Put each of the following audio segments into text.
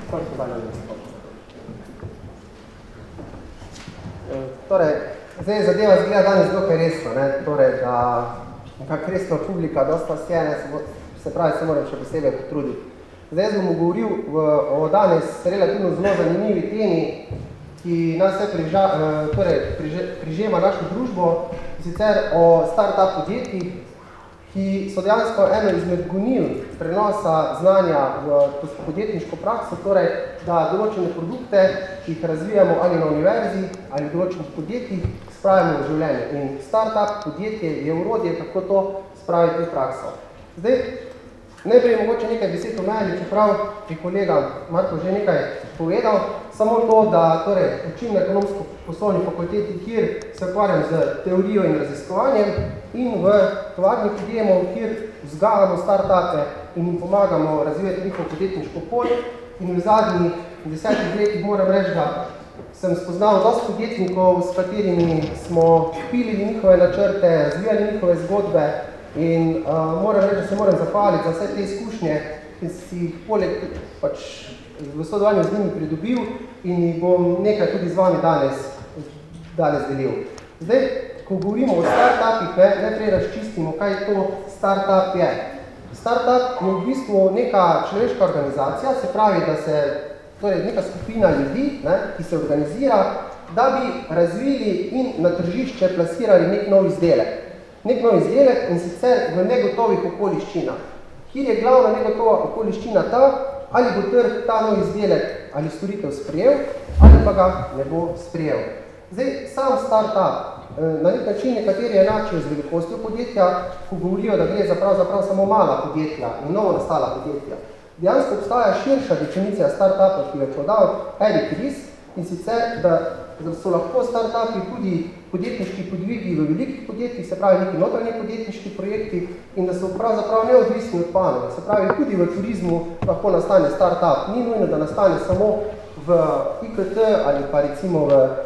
Torej, zdaj zadeva zgleda danes dokaj resno, ne? Torej, da nekako resno publika dosta sjene, se pravi, se moram še posebej potruditi. Zdaj bom govoril o danes relativno zelo zanimivi temi, ki nas vse prižema našo družbo, sicer o start-up podjetjih, ki so dejansko eno izmed gonil prenosa znanja v podjetniško prakso, torej, da določene produkte, ki jih razvijamo ali na univerzi, ali v določenih podjetjih, spravimo v življenje. In start-up podjetje je orodje, kako to spraviti v prakso. Zdaj, najprej mogoče nekaj besed o meni, čeprav je kolega Marko že nekaj povedal, samo to, da torej, učim na ekonomsko-poslovni fakulteti, kjer se ukvarjam z teorijo in raziskovanjem in v tovarni podjemov, kjer vzgajamo start-upe in jim pomagamo razvijati njihovo podjetniško polje. In v zadnjih 10 letih moram reči, da sem spoznal dosti podjetnikov, s katerimi smo pilili njihove načrte, razvijali njihove zgodbe in moram reči, da se moram zahvaliti za vse te izkušnje, ki si jih poleg v sodelovanju z njimi pridobil in jih bom nekaj tudi z vami danes delil. Zdaj, ko govorimo o start-upih, najprej razčistimo, kaj to start-up je. Start-up je v bistvu neka človeška organizacija, se pravi, da se torej neka skupina ljudi, ki se organizira, da bi razvili in na tržišče plasirali nek nov izdelek. Nek nov izdelek in sicer v negotovih okoliščinah, kjer je glavna negotova okoliščina ta, ali bo trg ta nov izdelek ali storitev sprejel, ali pa ga ne bo sprejel. Zdaj, sam start-up, na nek način nekateri enačijo z velikostjo podjetja, ko govorijo, da gre za pravzaprav samo mala podjetja in novo nastala podjetja. Dejansko obstaja širša definicija start-upa, ki jo je podal Eric Ries, in sicer, da so lahko start-upi tudi podjetniški podvigi v velikih podjetjih, se pravi neki notranji podjetniški projekti in da so pravzaprav neodvisni od panoge. Se pravi, tudi v turizmu lahko nastane start-up. Ni nujno, da nastane samo v IKT ali pa recimo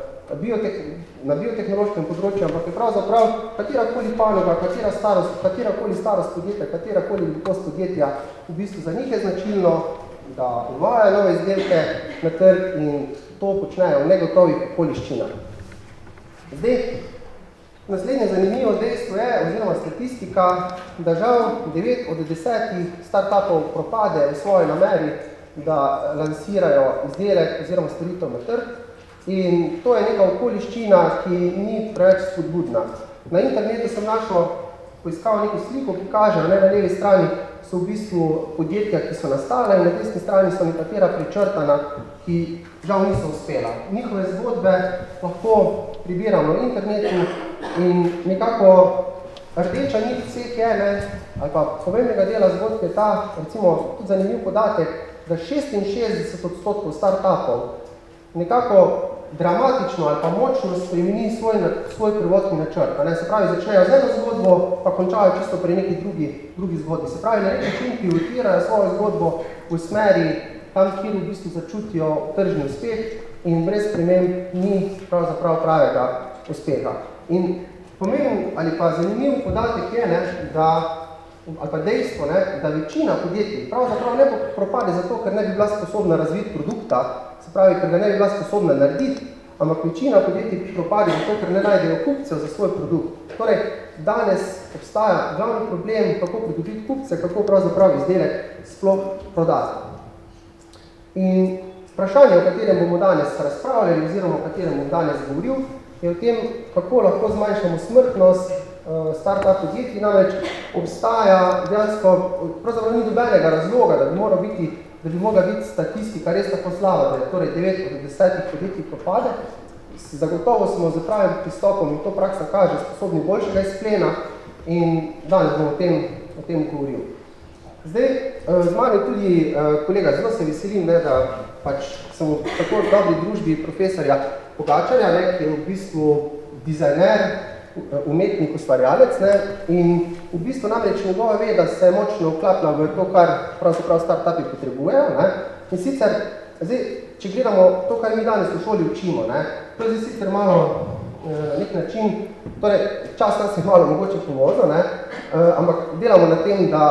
na biotehnološkem področju, ampak je pravzaprav katerakoli panoga, katerakoli starost podjetja, katerakoli velikost podjetja, v bistvu za njih je značilno, da uvajajo nove izdelke na trg in to počnejo v negotovih okoliščinah. Zdaj, naslednje zanimivo dejstvo je, oziroma statistika, da žal 9 od 10 start-upov propade v svoji nameri, da lansirajo izdelek oziroma storitev na trg. In to je neka okoliščina, ki ni preveč spodbudna. Na internetu sem poiskal neko sliko, ki kaže, na levi strani so v bistvu podjetja, ki so nastala in na desni strani so nekatera prečrtana, ki žal niso uspela. Njihove zgodbe lahko prebiramo na internetu in nekako rdeča nit vseh je, ali pa pomembnega dela zgodbe je ta, recimo tudi zanimiv podatek, da 66% start-upov nekako dramatično ali pa močno spremeni svoj prvotni načrt. Se pravi, začnejo z eno zgodbo, pa končajo čisto pri neki drugi zgodbi. Se pravi, na nek način pivotirajo svojo zgodbo v smeri tam, kjer v bistvu začutijo tržni uspeh in brez sprememb ni pravzaprav pravega uspeha. In pomemben ali pa zanimiv podatek je, ali pa dejstvo, da večina podjetij pravzaprav ne propade zato, ker ne bi bila sposobna razviti produkta, se pravi, ker ga ne bi bila sposobna narediti, ampak večina podjetij propade zato, ker ne najdejo kupcev za svoj produkt. Torej, danes obstaja glavni problem, kako pridobiti kupce, kako pravzaprav izdelek sploh prodati. In vprašanje, o katerem bomo danes razpravljali, oziroma o katerem bom danes govoril, je o tem, kako lahko zmanjšamo smrtnost start-up podjetij, namreč obstaja dejansko, pravzaprav ni dobenega razloga, da bi mogla biti statistika res tako slaba, da je torej 9 od 10 podjetij propade. Zagotovo smo z pravim pristopom, in to praksa kaže, sposobni boljšega izplena in danes bom o tem govoril. Zdaj, z mano tudi kolega, zelo se veselim, da sem v tako dobri družbi profesorja Pogačarja, ki je v bistvu dizajner, umetnik, ustvarjalec in v bistvu namreč njegova veda se močno vklapna v to, kar pravzaprav start-upi potrebujejo. In sicer, zdaj, če gledamo to, kar mi danes v šoli učimo, to je zdaj sicer malo na nek način, torej čas nas je malo mogoče povozil, ampak delamo na tem, da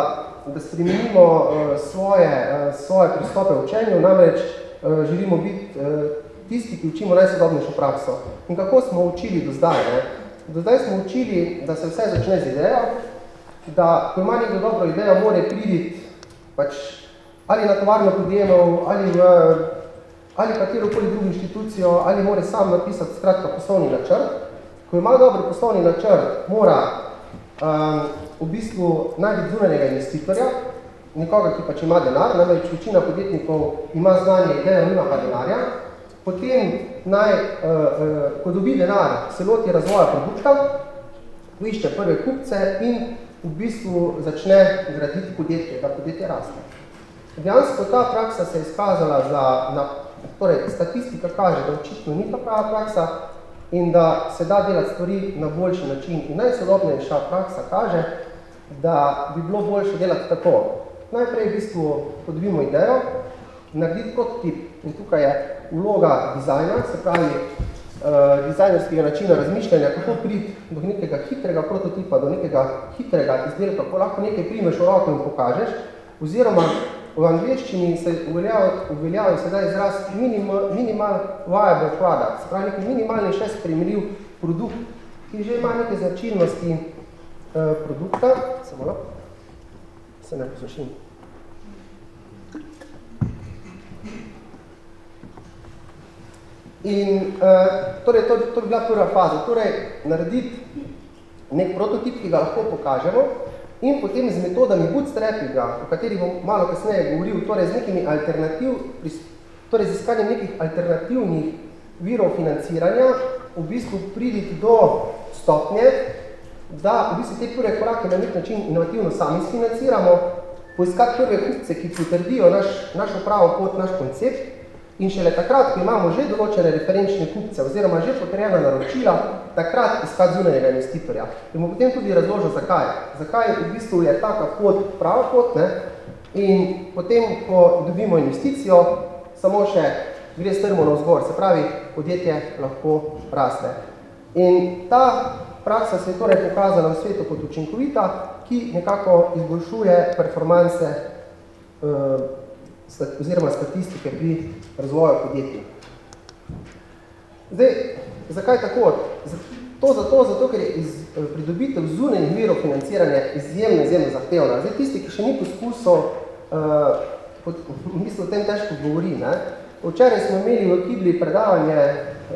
spremenimo svoje pristope v učenju, namreč želimo biti tisti, ki učimo najsodobnejšo prakso. In kako smo učili do zdaj? Ne? Do zdaj smo učili, da se vse začne z idejo, da ko ima nekdo dobro idejo, mora priti pač ali na tovarno podjemov, ali katerokoli drugo inštitucijo, ali mora sam napisati skratka poslovni načrt. Ko ima dobro poslovni načrt, mora v bistvu najti zunanjega investitorja, nekoga, ki pač ima denar, namreč večina podjetnikov ima znanje idejo, nima pa denarja. Potem ko dobi denar, se loti razvoja produkta, poišče prve kupce in v bistvu začne graditi podjetje, da podjetje raste. Dejansko ta praksa se je izkazala torej statistika kaže, da očitno ni ta prava praksa in da se da delati stvari na boljši način. In najsodobnejša praksa kaže, da bi bilo boljše delati tako. Najprej v bistvu podobimo idejo, narediti prototip in tukaj je vloga dizajna, se pravi dizajnerskega načina razmišljanja, kako priti do nekega hitrega prototipa, do nekega hitrega izdelka, ko lahko nekaj primeš v roko in pokažeš, oziroma v angleščini se uveljavi sedaj izraz minimal viable product, se pravi nekaj minimalni še sprejemljiv produkt, ki že ima neke značilnosti produkta, se ne posušim. In torej, to bi bila prva faza, torej narediti nek prototip, ki ga lahko pokažemo in potem z metodami bootstrapinga, o katerih bom malo kasneje govoril, torej z iskanjem nekih alternativnih virov financiranja, v bistvu priditi do stopnje, da v bistvu te prve korake na nek način inovativno sami sfinanciramo, poiskati prve kupce, ki potrdijo našo pravo pot, naš koncept, in šele takrat, ko imamo že določene referenčne kupce oziroma že potrjena naročila, takrat iskati zunanjega investitorja. In bomo potem tudi razložil, zakaj. Zakaj v bistvu je taka pot prava pot, ne? In potem, ko dobimo investicijo, samo še gre strmo navzgor, se pravi, podjetje lahko raste. In ta praksa se je torej pokazala v svetu kot učinkovita, ki nekako izboljšuje performanse oziroma statistike pri razvoju podjetij. Zdaj, zakaj tako? Zato, ker je pridobitev zunanjih virov financiranja izjemno zahtevna. Zdaj, tisti, ki še ni poskusil, v bistvu o tem težko govori. Ne? Včeraj smo imeli v Kibli predavanje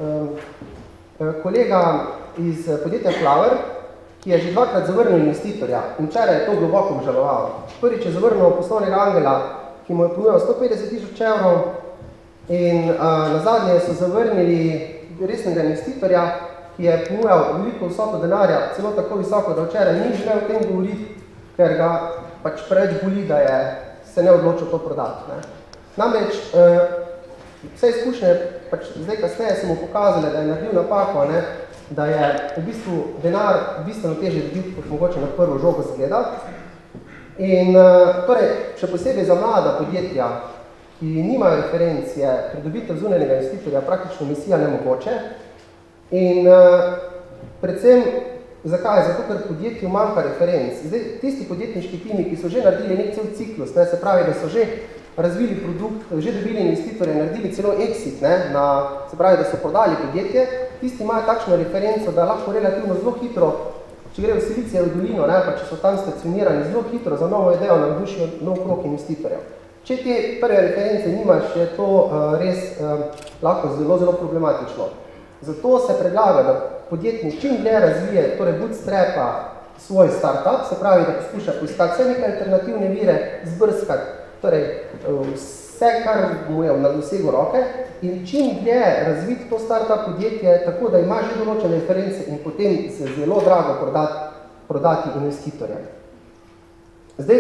kolega iz podjetja Flower, ki je že dvakrat zavrnil investitorja in včeraj je to globoko obžaloval. Prvič je zavrnil poslovnega angela, ki mu je ponujal 150 000 evrov in nazadnje so zavrnili resnega investitorja, ki je ponujal veliko vsoto denarja, celo tako visoko, da včeraj ni želel o tem govoriti, ker ga pač preveč boli, da je se ne odločil to prodati. Ne. Namreč vse izkušnje, pač zdaj kasneje so mu pokazali, da je naredil napako, ne, da je v bistvu denar bistveno težje dobiti, kot mogoče na prvo žogo zgledati. In torej, še posebej za mlada podjetja, ki nimajo referencije, pridobitev zunanjega investitorja praktično misija nemogoče. In predvsem, zakaj? Zato, ker podjetju manjka referenc. Zdaj, tisti podjetniški timi, ki so že naredili nek cel ciklus, ne, se pravi, da so že razvili produkt, že dobili investitorje, naredili celo exit, ne, se pravi, da so prodali podjetje, tisti imajo takšno referenco, da lahko relativno zelo hitro, če gre v Silicijevo dolino, ne, pa če so tam stacionirani, zelo hitro za novo idejo navdušijo nov krog investitorjev. Če te prve reference nimaš, je to res lahko zelo problematično. Zato se predlaga, da podjetnik čim dlje razvije, torej bootstrapa svoj startup, se pravi, da poskuša poiskati vse neke alternativne vire, zbrskati, torej vse, kar mu je na dosegu roke in čim dlje razviti to startup podjetje, tako da ima že določene reference in potem se zelo drago prodati investitorjem. Zdaj,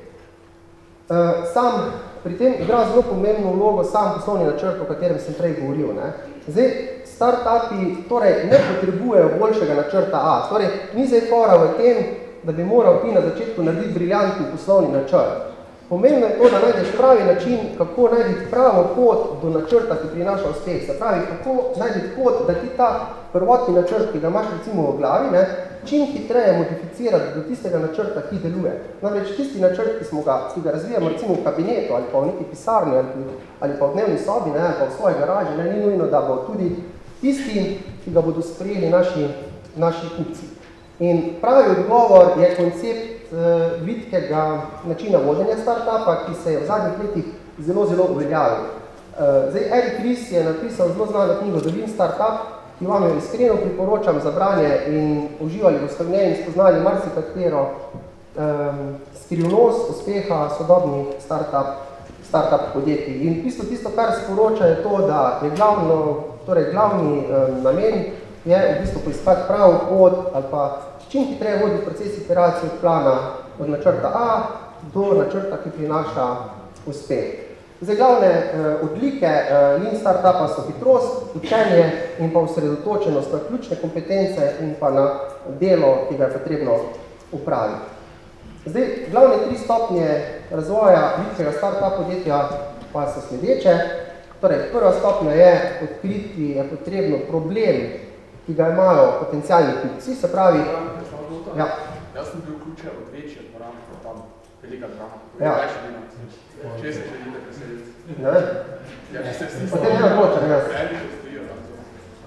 sam pri tem igra zelo pomembno vlogo sam poslovni načrt, o katerem sem prej govoril. Ne. Zdaj, startupi torej ne potrebujejo boljšega načrta A. Torej, ni zdaj fora v tem, da bi moral ti na začetku narediti briljantni poslovni načrt. pomembno je to, da najdeš pravi način, kako najdeš pravo pot do načrta, ki prinaša uspeh. Se pravi, kako najdeš pot, da ti ta prvotni načrt, ki ga imaš recimo v glavi, ne, čim hitreje modificirati do tistega načrta, ki deluje. Namreč tisti načrt, ki ga razvijamo recimo v kabinetu ali pa v neki pisarni ali pa v dnevni sobi, ne, ali pa v svoji garaži, ne, ni nujno, da bo tudi tisti, ki ga bodo sprejeli naši kupci. In pravi odgovor je koncept vitkega načina vodenja startupa, ki se je v zadnjih letih zelo, zelo uveljavil. Zdaj, Eric Ries je napisal zelo znano knjigo The Lean Startup, ki vam jo iskreno priporočam za branje in uživali boste v njej in spoznali marsikatero skrivnost uspeha sodobnih startup podjetij. In tisto, kar sporoča, je to, da je glavni namen je v bistvu poiskati pravo pot ali pa čim hitreje voditi proces iteracije od plana od načrta A do načrta, ki prinaša uspeh. Zdaj, glavne odlike Lean Startupa so hitrost, učenje in pa osredotočenost na ključne kompetence in pa na delo, ki ga je potrebno upraviti. Zdaj, glavne 3 stopnje razvoja vitkega startup podjetja pa so sledeče. Torej, prva stopnja je odkriti je potrebno problem, ki ga imajo potencialni kupci, se pravi... Ja. Jaz sem bil vključen od večje dvorane, tam velika dvorana, ja. Več dvorana. Če se želite preseliti? Ne vem. Ja, če se vsi potem ne odloča, ne. Veliko stojijo tam to.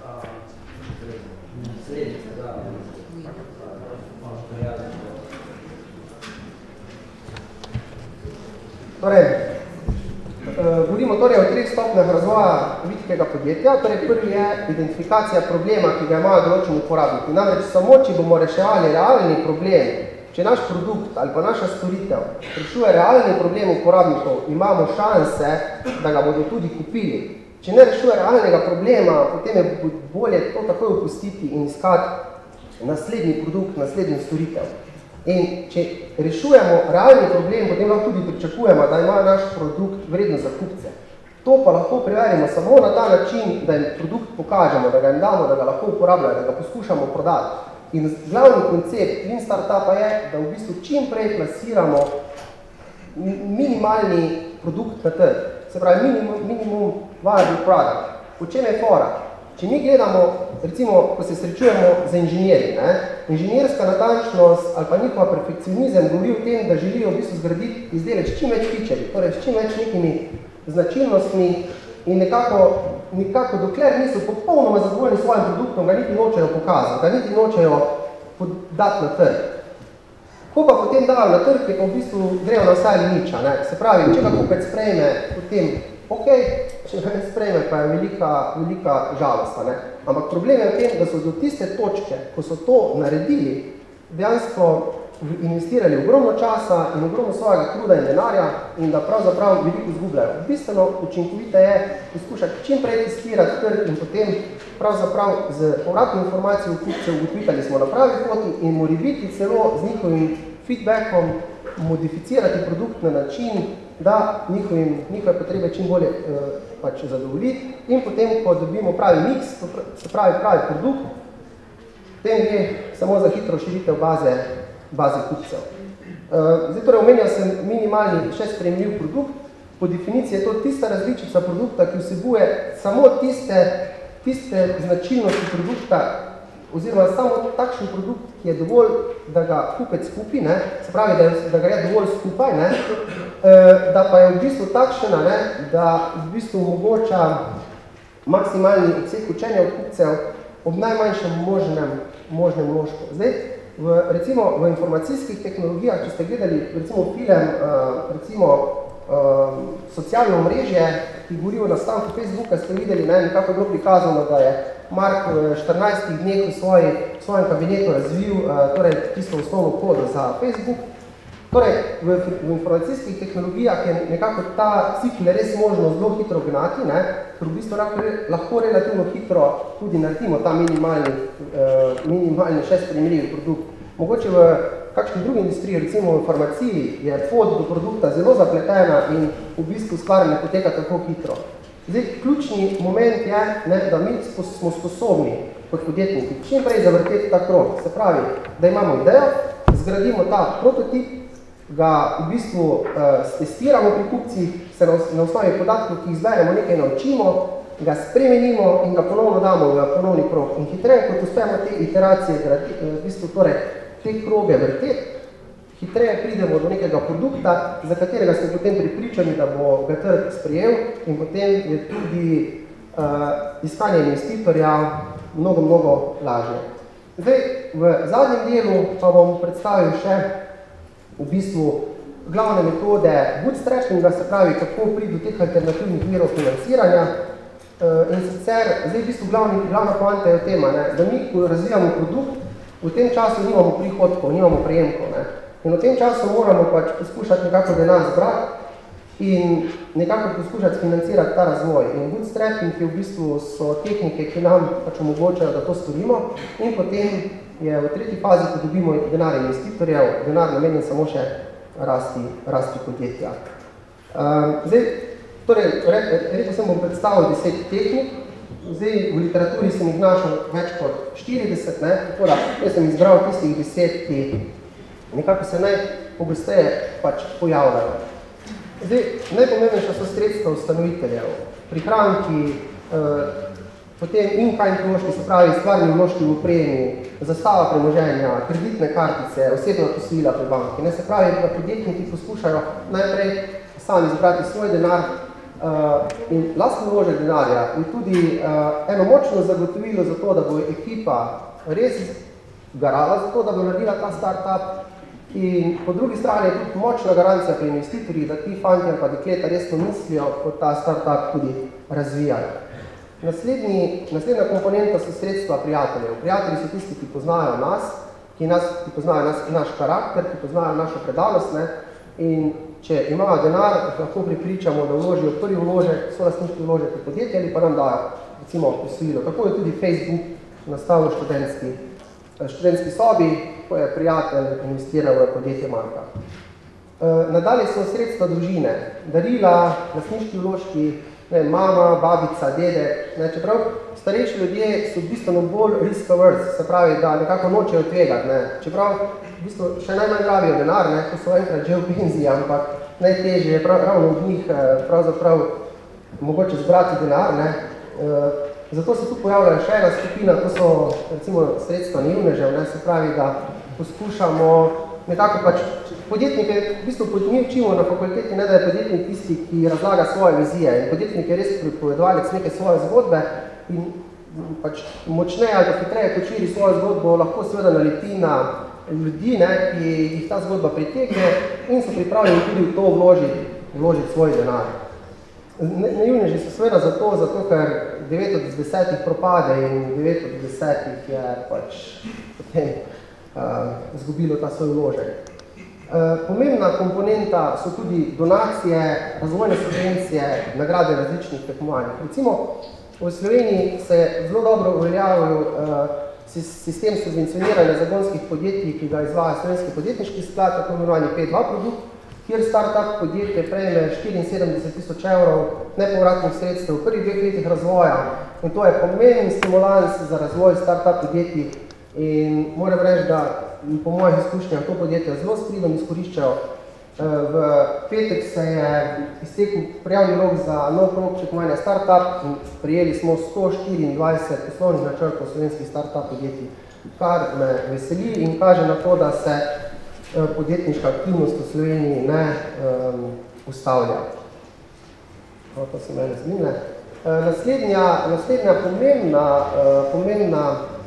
Srednice, da. Torej, govorimo torej o 3 stopnjah razvoja vitkega podjetja. Torej, prvi je identifikacija problema, ki ga imajo določeni uporabniki. Namreč samo, če bomo reševali realni problem, če naš produkt ali pa naša storitev rešuje realni problem uporabnikov, imamo šanse, da ga bodo tudi kupili. Če ne rešuje realnega problema, potem je bolje to takoj opustiti in iskati naslednji produkt, naslednji storitev. In če rešujemo realni problem, potem lahko tudi pričakujemo, da ima naš produkt vredno za kupce. To pa lahko preverimo samo na ta način, da jim produkt pokažemo, da ga jim damo, da ga lahko uporabljajo, da ga poskušamo prodati. In glavni koncept Lean Startupa je, da v bistvu čim prej plasiramo minimalni produkt na trg. Se pravi, minimum viable product. Po čem je fora? Če mi gledamo, recimo, ko se srečujemo z inženirji, inženirska natančnost ali pa njihova perfekcionizem govori o tem, da želijo v bistvu zgraditi izdelek s čim več featurji, torej s čim več nekimi značilnostmi in nekako dokler niso popolnoma zadovoljni s svojim produktom, ga niti nočejo pokazati, ga niti nočejo dati na trg. Ko pa potem dajo na trg, je pa v bistvu grejo na vse ali nič. Se pravi, če ga kupec sprejme, potem ok, če ga ne sprejme, pa je velika žalost. Ampak problem je v tem, da so do tiste točke, ko so to naredili, dejansko investirali ogromno časa in ogromno svojega truda in denarja in da pravzaprav veliko izgubljajo. Bistveno učinkovite je poskušati čim prej testirati trg in potem pravzaprav z povratno informacijo kupcev ugotoviti, ali smo na pravi poti in morebiti celo z njihovim feedbackom modificirati produkt na način, da njihove potrebe čim bolje zadovolji in potem, ko dobimo pravi miks, se pravi produkt, potem gre samo za hitro širitev baze kupcev. Zdaj torej omenjal sem minimalni še sprejemljiv produkt. Po definiciji je to tista različica produkta, ki vsebuje samo tiste značilnosti produkta oziroma samo takšen produkt, ki je dovolj, da ga kupec kupi, se pravi, da ga je dovolj skupaj, da pa je v bistvu takšena, da v bistvu omogoča maksimalni obseg učenja od kupcev ob najmanjšem možnem vložku. Zdaj, recimo v informacijskih tehnologijah, če ste gledali recimo film, socialno omrežje, ki govori o nastanku Facebooka, ste videli, nekako je bilo prikazano, da je Mark v 14 dneh v svojem kabinetu razvil tisto osnovno kodo za Facebook. Torej, v informacijskih tehnologijah je nekako ta cikl res možno zelo hitro gnati, ker v bistvu lahko relativno hitro tudi naredimo ta minimalni še sprejemljivi produkt. Mogoče v kakšni drugi industriji, recimo v farmaciji, je pot do produkta zelo zapletena in v bistvu stvar ne poteka tako hitro. Zdaj, ključni moment je, da mi smo sposobni kot podjetniki čim prej zavrteti ta krog. Se pravi, da imamo idejo, zgradimo ta prototip ga v bistvu testiramo pri kupcih, se na osnovi podatkov, ki jih zberemo, nekaj naučimo, ga spremenimo in ga ponovno damo v ponovni krog. In hitreje, kot uspemo te iteracije, v bistvu torej te kroge vrteti, hitreje pridemo do nekega produkta, za katerega smo potem pripričani, da bo ga trg sprejel in potem je tudi iskanje investitorja mnogo lažje. Zdaj, v zadnjem delu pa bom predstavil še v bistvu glavne metode bootstrappinga, se pravi, kako priti do teh alternativnih virov financiranja. In sicer, zdaj v bistvu glavna poanta je v tem, da mi, ko razvijamo produkt, v tem času nimamo prihodkov, nimamo prejemkov. In v tem času moramo pač poskušati nekako denar zbrati in nekako poskušati financirati ta razvoj. In bootstrapping je v bistvu so tehnike, ki nam pač omogočajo, da to storimo. In potem je v tretji fazi, ko dobimo denar investitorjev, denar namenjen samo še rasti podjetja. Zdaj, torej, rekel sem bom predstavil 10 tehnik. Zdaj, v literaturi sem jih našel več kot 40, tako da jaz sem izbral tistih 10, ki nekako se najpogosteje pač pojavljajo. Zdaj, najpomembnejša so sredstva ustanoviteljev, prihranki, potem in-kind vložki, se pravi stvarni vložki v opremi, zastava premoženja, kreditne kartice, osebna posojila pri banki. Se pravi, da podjetniki poskušajo najprej sami zbrati svoj denar in lastni vložek denarja in tudi eno močno zagotovilo za to, da bo ekipa res garala za to, da bo naredila ta startup. In po drugi strani je tudi močna garancija pri investitorjih, da ti fanti ali pa dekleta resno mislijo, ko ta startup tudi razvijajo. Naslednja komponenta so sredstva prijateljev. Prijatelji so tisti, ki poznajo nas, ki poznajo naš karakter, ki poznajo našo predanost, in če imajo denar, lahko pripričamo, da vložijo prvi vložek, solastniški vložek v podjetje ali pa nam dajo, recimo, posojilo. Tako je tudi Facebook nastavil študentski sobi, ko je prijatelj investiral v podjetje Marka. Nadalje so sredstva družine, darila, lastniški vložki, mama, babica, dede. Čeprav starejši ljudje so bistveno bolj risk averse, se pravi, da nekako nočejo tvegati. Čeprav v bistvu še najmanj rabijo denar, ko so enkrat že v penziji, ampak najtežje je ravno od njih pravzaprav mogoče zbrati denar. Zato se tu pojavljajo še ena skupina, to so recimo sredstva naivnežev, se pravi, da poskušamo nekako pač podjetnike, v bistvu mi učimo na fakulteti, da je podjetnik tisti, ki razlaga svoje vizije in podjetnik je res pripovedovalec neke svoje zgodbe in pač močneje ali hitreje kot širi svojo zgodbo, lahko seveda naleti na ljudi, ki jih ta zgodba pritegne in so pripravljeni tudi v to vložiti svoj denar. Naivneži so seveda zato, ker 9 od 10 propade in 9 od 10 je pač potem izgubilo ta svoj vložek. Pomembna komponenta so tudi donacije, razvojne subvencije, nagrade različnih tekmovanjih. Recimo, v Sloveniji se zelo dobro uveljavil sistem subvencioniranja zagonskih podjetij, ki ga izvaja Slovenski podjetniški sklad, tako imenovani P2 produkt, kjer startup podjetje prejme 74.000 evrov nepovratnih sredstev v prvih 2 letih razvoja. In to je pomemben stimulans za razvoj startup podjetij. In moram reči, da po mojih izkušnjah to podjetje zelo s pridom izkoriščajo. V petek se je iztekel prijavni rok za nov krog čekovanja startup in prijeli smo 124 poslovnih načrtov slovenskih startup podjetij, kar me veseli in kaže na to, da se podjetniška aktivnost v Sloveniji ne ustavlja. To se mene zmine. Naslednja pomembna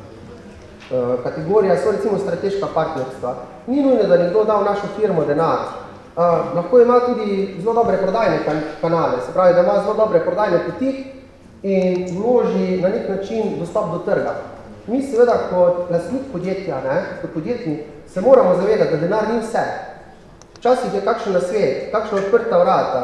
kategorija so recimo strateška partnerstva. Ni nujno, da nekdo da v našo firmo denar. Lahko ima tudi zelo dobre prodajne kanale, se pravi, da ima zelo dobre prodajne poti in vloži na nek način dostop do trga. Mi seveda kot lastnik podjetja, kot podjetnik, se moramo zavedati, da denar ni vse. Včasih je kakšen nasvet, kakšna odprta vrata,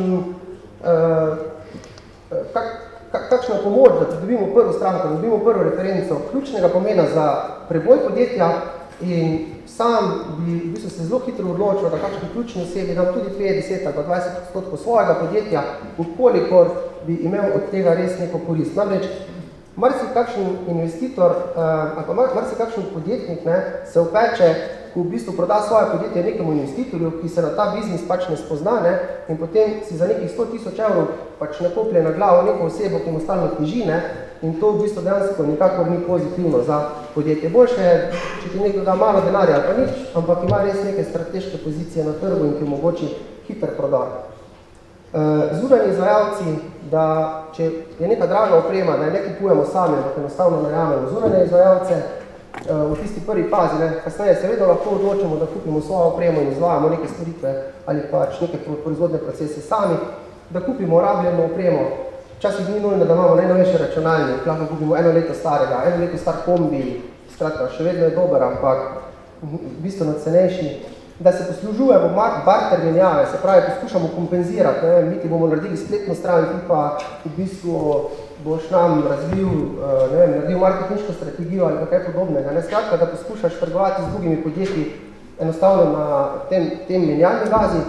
kakšna pomoč, da dobimo prvo stranko, da dobimo prvo referenco, ključnega pomena za preboj podjetja in sam bi v bistvu se zelo hitro odločil, da kakšni ključni osebi dam tudi 50 ali 20% svojega podjetja, ukolikor bi imel od tega res neko korist. Namreč, marsikakšen investitor ali pa marsikakšen podjetnik se upeče ko v bistvu proda svoje podjetje nekemu investitorju, ki se na ta biznis pač ne spozna, ne, in potem si za nekih 100 000 evrov pač nakoplje na glavo neko osebo, ki mu stalno teži, ne, in to v bistvu dejansko nikakor ni pozitivno za podjetje. Boljše je, če ti nekdo da malo denarja ali pa nič, ampak ima res neke strateške pozicije na trgu in ki omogoči hiter prodor. Zunanji izvajalci, da če je neka draga oprema, da je ne kupujemo sami, ampak enostavno najamemo zunanje izvajalce, v tisti prvi fazi, ne, kasneje seveda lahko odločimo, da kupimo svojo opremo in izvajamo neke storitve ali pač neke proizvodne procese sami, da kupimo rabljeno opremo. Včasih ni nujno, da imamo najnovejši računalnik, lahko kupimo 1 leto starega, 1 leto star kombi, skratka, še vedno je dober, ampak bistveno cenejši. Da se poslužujemo barter menjave, se pravi, poskušamo kompenzirati, ne vem, mi ti bomo naredili spletno stran, ti pa v bistvu boš nam razvil, ne vem, naredil marketinško strategijo ali kaj podobnega. Ne, skratka, da poskušaš trgovati z drugimi podjetji enostavno na tem menjalni bazi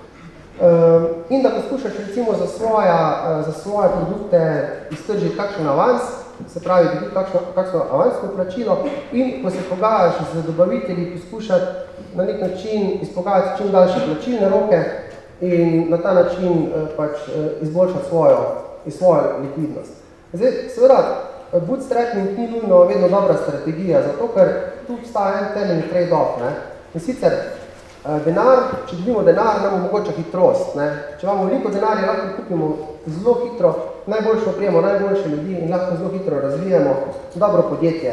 in da poskušaš recimo za svoje produkte iztržiti kakšen avans, se pravi, dobiti kakšno avansno plačilo in ko se pogajaš z dobavitelji, poskušati na nek način izpogajati čim daljše plačilne roke in na ta način pač izboljšati svojo likvidnost. Zdaj, seveda, bootstrapping ni nujno vedno dobra strategija, zato ker tu obstaja en temeljni trade-off. In sicer denar, če dobimo denar, nam omogoča hitrost. Ne? Če imamo veliko denarja, lahko kupimo zelo hitro najboljšo opremo, najboljše ljudi in lahko zelo hitro razvijemo dobro podjetje.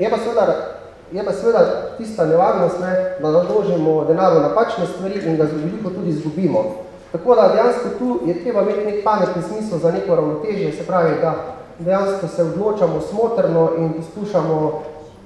Je pa seveda tista nevarnost, ne, da naložimo denar v napačne stvari in ga veliko tudi izgubimo. Tako da dejansko tu je treba imeti nek pametni smisel za neko ravnotežje, se pravi, da dejansko se odločamo smotrno in poskušamo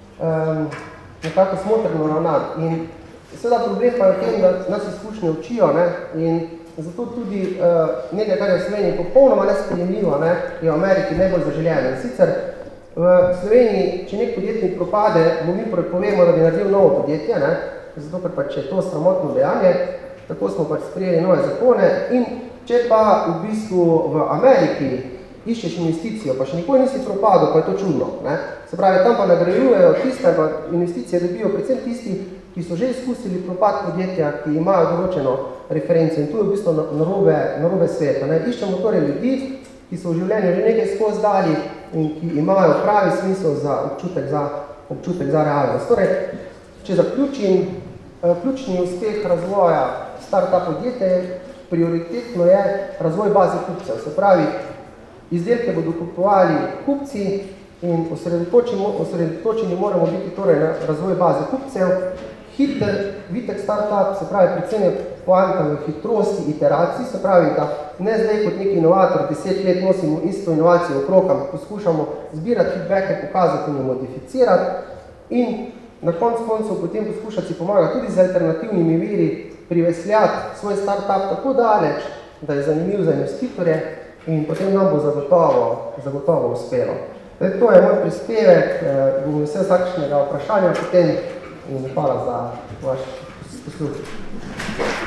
nekako smotrno ravnati. In seveda problem pa je v tem, da nas izkušnje učijo, ne, in zato tudi nekaj, kar je v Sloveniji popolnoma nesprejemljivo, ne, je v Ameriki najbolj zaželjeno. In sicer v Sloveniji, če nek podjetnik propade, mu mi povemo, da bi naredil novo podjetje, ne, zato ker pač je to sramotno dejanje, tako smo pač sprejeli nove zakone in če pa v bistvu v Ameriki iščeš investicijo, pa še nikoli nisi propadel, pa je to čudno. Ne. Se pravi, tam pa nagrajujejo tiste, pa investicije dobijo predvsem tisti, ki so že izkusili propad podjetja, ki imajo določeno referenco in tu je v bistvu narobe sveta. Ne. Iščemo torej ljudi, ki so v življenju že nekaj skozi dali in ki imajo pravi smisel za občutek za realnost. Torej, če zaključim, ključni uspeh razvoja start-up podjetja prioritetno je razvoj baze kupcev. Se pravi, izdelke bodo kupovali kupci in osredotočeni moramo biti torej na razvoj baze kupcev. Hiter, vitek start-up, se pravi, predvsem je poanta v hitrosti iteracij, se pravi, da ne zdaj kot neki inovator 10 let nosimo isto inovacijo okrog, ampak poskušamo zbirati feedbacke, pokazati in modificirati in na koncu potem poskušati si pomagati tudi z alternativnimi viri, privesljati svoj start-up tako daleč, da je zanimiv za investitorje in potem nam bo zagotovo uspelo. To je moj prispevek, bom vesel vsakšnega vprašanja potem in hvala za vaš posluh.